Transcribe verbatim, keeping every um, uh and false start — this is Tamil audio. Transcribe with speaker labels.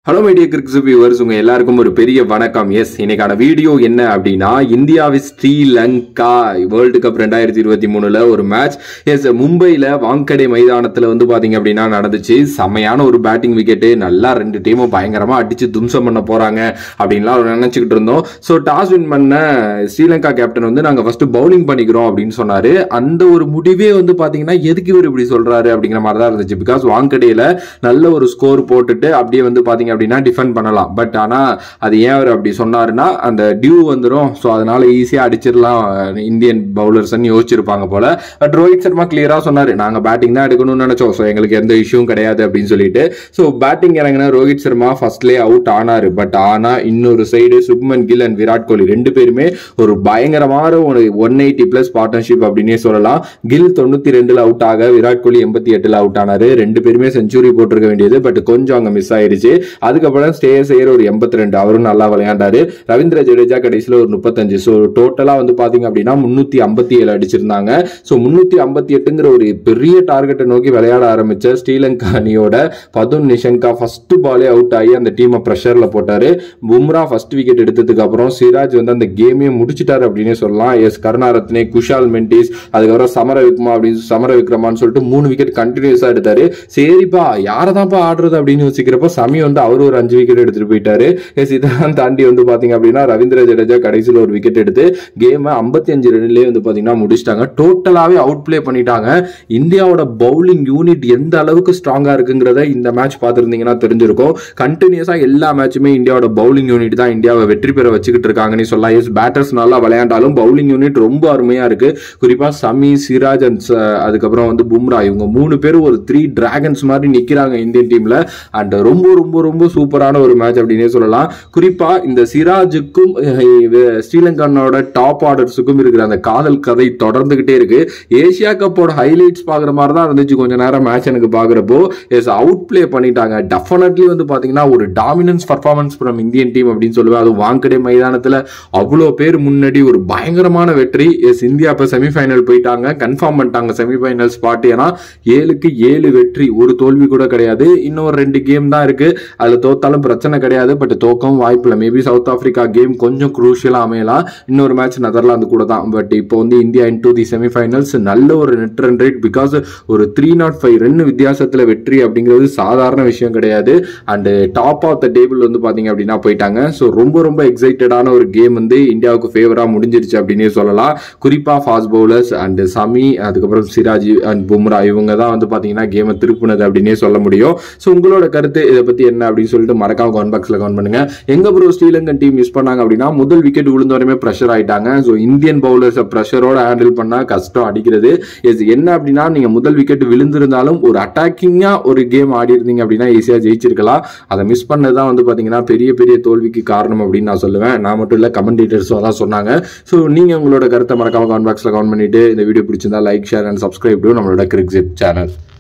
Speaker 1: Hello my dear Criczip viewers, உங்க எல்லாருக்கும் ஒரு பெரிய வணக்கம். எஸ், இன்னைக்கான வீடியோ என்ன அப்படின்னா, இந்தியாவின் ஸ்ரீலங்கா வேர்ல்டு கப் ரெண்டாயிரத்தி இருபத்தி மூணுல ஒரு மேட்ச் எஸ் மும்பைல வாங்கடே மைதானத்துல வந்து பாத்தீங்க அப்படின்னா நடந்துச்சு. செமையான ஒரு பேட்டிங் விக்கெட், நல்லா ரெண்டு டீமும் பயங்கரமா அடிச்சு தும்சம் பண்ண போறாங்க அப்படின்லாம் நினைச்சுக்கிட்டு இருந்தோம். ஸோ டாஸ் வின் பண்ண ஸ்ரீலங்கா கேப்டன் வந்து நாங்க ஃபர்ஸ்ட் பவுலிங் பண்ணிக்கிறோம் அப்படின்னு சொன்னாரு. அந்த ஒரு முடிவே வந்து பாத்தீங்கன்னா எதுக்கு இவர் இப்படி சொல்றாரு அப்படிங்கிற மாதிரி தான் இருந்துச்சு. பிகாஸ் வாங்கடேல நல்ல ஒரு ஸ்கோர் போட்டுட்டு அப்படியே வந்து பாத்தீங்க அப்படின்னா டிஃபெண்ட் பண்ணலாம். பட் ஆனா அது ஏன் அவர் அப்படி சொன்னாருன்னா, அந்த டியூ வந்துடும், ஸோ அதனால ஈஸியா அடிச்சிடலாம் இந்தியன் பவுலர்ஸ் யோசிச்சிருப்பாங்க போல. பட் ரோஹித் சர்மா கிளியரா சொன்னாரு, நாங்க பேட்டிங் தான் எடுக்கணும்னு நினைச்சோம், ஸோ எங்களுக்கு எந்த இஷ்யூவும் கிடையாது அப்படின்னு சொல்லிட்டு. ஸோ பேட்டிங் இறங்கின ரோஹித் சர்மா ஃபர்ஸ்ட்லேயே அவுட் ஆனாரு. பட் ஆனா இன்னொரு சைடு சுப்மன் கில் அண்ட் விராட் கோலி ரெண்டு பேருமே ஒரு பயங்கரமான ஒரு ஒன் எயிட்டி பிளஸ் பார்ட்னர்ஷிப் அப்படின்னே சொல்லலாம். கில் தொண்ணூத்தி ரெண்டுல அவுட் ஆக, விராட் கோலி எண்பத்தி எட்டுல அவுட் ஆனாரு. ரெண்டு பேருமே செஞ்சுரி போட்டிருக்க வேண்டியது, பட் கொஞ்சம் அங்க மிஸ் ஆயிருச்சு. அதுக்கப்புறம் ஸ்டே செய்யற ஒரு எண்பத்தி ரெண்டு, அவரும் நல்லா விளையாண்டாரு. ரவீந்திர ஜடேஜா கடைசியில் ஒரு முப்பத்தஞ்சு. ஸோ டோட்டலா வந்து பாத்தீங்க அப்படின்னா முன்னூத்தி ஐம்பத்தி ஏழு அடிச்சிருந்தாங்க. ஸோ முன்னூத்தி ஐம்பத்தி எட்டுங்கிற ஒரு பெரிய டார்கெட்டை நோக்கி விளையாட ஆரம்பிச்ச ஸ்ரீலங்கா அணியோட பதுன் நிஷங்கா ஃபர்ஸ்ட் பாலே அவுட் ஆகி அந்த டீமை பிரஷர்ல போட்டாரு. பும்ரா ஃபர்ஸ்ட் விக்கெட் எடுத்ததுக்கு அப்புறம் சிராஜ் வந்து அந்த கேமே முடிச்சிட்டாரு அப்படின்னு சொல்லலாம். எஸ், கருணாரத்னே, குஷால் மெண்டிஸ், அதுக்கப்புறம் சமர விக்ரமா அப்படின்னு சமர விக்ரமான்னு சொல்லிட்டு மூணு விக்கெட் கண்டினியூஸா எடுத்தாரு. சரிப்பா யாரதான்ப்பா ஆடுறது அப்படின்னு யோசிக்கிறப்போ சமி வந்து அவரு ஒரு அஞ்சு விக்கெட் எடுத்துட்டு போயிட்டாரு. எஸ், இதெல்லாம் தாண்டி வந்து பாத்தீங்க அப்படின்னா ரவீந்திர ஜடேஜா கடைசியில் ஒரு விக்கெட் எடுத்து கேம் ஐம்பத்தி அஞ்சு ரன்லயே வந்து பாத்தீங்கன்னா முடிச்சிட்டாங்க. டோட்டலாவே அவுட் பிளே பண்ணிட்டாங்க. இந்தியாவோட பவுலிங் யூனிட் எந்த அளவுக்கு ஸ்ட்ராங்கா இருக்குங்கிறத இந்த மேட்ச் பார்த்திருந்தீங்கன்னா தெரிஞ்சிருக்கும். கண்டினியூஸா எல்லா மேட்சுமே இந்தியாவோட பவுலிங் யூனிட் தான் இந்தியாவை வெற்றி பெற வச்சுக்கிட்டு இருக்காங்கன்னு சொல்லலாம். எஸ், பேட்டர்ஸ் நல்லா விளையாண்டாலும் பவுலிங் யூனிட் ரொம்ப அருமையா இருக்கு. குறிப்பா சமி, சிராஜ் அண்ட் அதுக்கப்புறம் வந்து பும்ரா, இவங்க மூணு பேரும் ஒரு த்ரீ டிராகன்ஸ் மாதிரி நிக்கிறாங்க இந்தியன் டீம்ல. அண்ட் ரொம்ப ரொம்ப ரொம்ப சூப்பரான ஒரு மேட்ச் அப்படின்னே சொல்லலாம். குறிப்பா இந்த சிராஜுக்கும் ஸ்ரீலங்கானோட டாப் ஆர்டர்ஸுக்கும் இருக்கிற அந்த காதல் கதை தொடர்ந்துகிட்டே இருக்கு. ஏசியா கப்போட ஹைலைட்ஸ் பாக்குற மாதிரி தான் இருந்துச்சு கொஞ்ச நேரம் மேட்ச் எனக்கு பாக்குறப்போ. எஸ், அவுட் பிளே பண்ணிட்டாங்க. டெஃபினெட்லி வந்து பாத்தீங்கன்னா ஒரு dominance performance from Indian team அப்படின்னு சொல்லுவேன். அது வாங்கடே மைதானத்துல அவ்வளோ பேர் முன்னாடி ஒரு பயங்கரமான வெற்றி. எஸ், இந்தியா இப்ப செமிஃபைனல் போயிட்டாங்க, கன்ஃபார்ம் பண்ணிட்டாங்க செமிஃபைனல் ஸ்பாட். ஏன்னா ஏழுக்கு ஏழு வெற்றி, ஒரு தோல்வி கூட கிடையாது. இன்னொரு ரெண்டு கேம் தான் இருக்கு, அதுல தோத்தாலும் பிரச்சனை கிடையாது. பட் தோக்கவும் வாய்ப்பு இல்லை. மேபி சவுத் ஆப்பிரிக்கா கேம் கொஞ்சம் குரூஷியலா அமையலாம். இன்னொரு மேட்ச் நெதர்லாந்து கூட தான். பட் இப்போ வந்து India into the semifinals. நல்ல ஒரு நெட் ரன் ரேட், பிகாஸ் ஒரு த்ரீ நாட் ஃபைவ் ரன் வித்தியாசத்துல வெற்றி அப்படிங்கிறது சாதாரண விஷயம் கிடையாது. And top of the table வந்து பாத்தீங்க அப்படின்னா போயிட்டாங்க. ஸோ ரொம்ப ரொம்ப எக்ஸைட்டடான ஒரு கேம் வந்து இந்தியாவுக்கு ஃபேவரா முடிஞ்சிருச்சு அப்படின்னே சொல்லலாம். குறிப்பா ஃபாஸ்ட் பவுலர்ஸ் அண்ட் சமி, அதுக்கப்புறம் சிராஜ் அண்ட் பும்ரா, இவங்க தான் வந்து பாத்தீங்கன்னா கேமை திருப்புனது அப்படின்னே சொல்ல முடியும். ஸோ உங்களோட கருத்து இதை பத்தி என்ன அப்படின்னு சொல்லிட்டு மறக்காம கமெண்ட் பாக்ஸ்ல கமெண்ட் பண்ணுங்க. எங்க ப்ரோ ஸ்ரீலங்கன் டீம் மிஸ் பண்ணாங்க அப்படின்னா, முதல் விக்கெட் விழுந்தோடனே பிரஷர் ஆயிட்டாங்க. ஸோ இந்தியன் பவுலர்ஸ் பிரஷரோட ஹேண்டில் பண்ணா கஷ்டம் அடிக்கிறது. எஸ், என்ன அப்படின்னா நீங்க முதல் விக்கெட் விழுந்திருந்தாலும் ஒரு அட்டாக்கிங்கா ஒரு கேம் ஆடி இருந்தீங்க அப்படின்னா ஈஸியா ஜெயிச்சிருக்கலாம். அதை மிஸ் பண்ணதான் வந்து பாத்தீங்கன்னா பெரிய பெரிய தோல்விக்கு காரணம் அப்படின்னு நான் சொல்லுவேன். நான் மட்டும் இல்ல, கமெண்டேட்டர்ஸும் தான் சொன்னாங்க. ஸோ நீங்க உங்களோட கருத்தை மறக்காம கமெண்ட் பாக்ஸ்ல கமெண்ட் பண்ணிட்டு, இந்த வீடியோ பிடிச்சிருந்தா like, share and subscribe to நம்மளோட கிரிக்ஸிப் சேனல்.